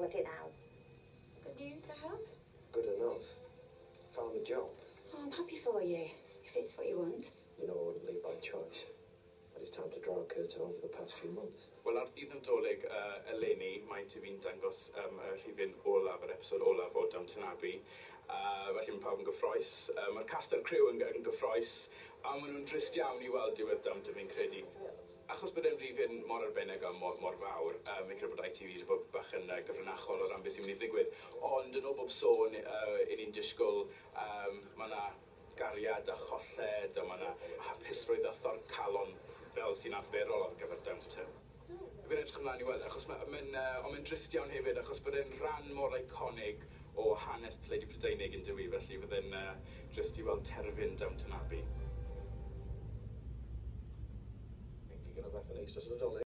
clywed ti now. Good news, I hope? Good enough. Found a job. Oh, I'm happy for you, if it's what you want. You know I wouldn't leave by choice. But it's time to draw a curtain over the past few months. Wel, ar ddydd Nadolig eleni, mae fi'n dangos y rhifyn olaf, yr episod olaf o Downton Abbey. Felly mae pawb yn gyffroes. Mae'r cast a'r criw yn gyffroes. A maen nhw'n drist iawn i weld diwedd Downton, fi'n credu. Achos bod e'n rhifyn mor arbennig a mor fawr, fi'n credu bod ITV wedi bod bach yn gyfrinachol o ran beth sy'n mynd i ddigwydd. Ond yn ôl bob sôn, ni'n disgwyl, mae yna gariad a cholled, a mae yna hapusrwydd a thor calon fel sy'n arferol ar gyfer Downton. Fi'n edrych ymlaen i weld, achos mae'n drist iawn hefyd, achos bod e'n rhan mor iconig o hanes teledu Prydeinig yn dywi, felly byddai'n drist i weld terfyn Downton Abbey. Ti'n gyda beth yn eistedd yn Nadolig?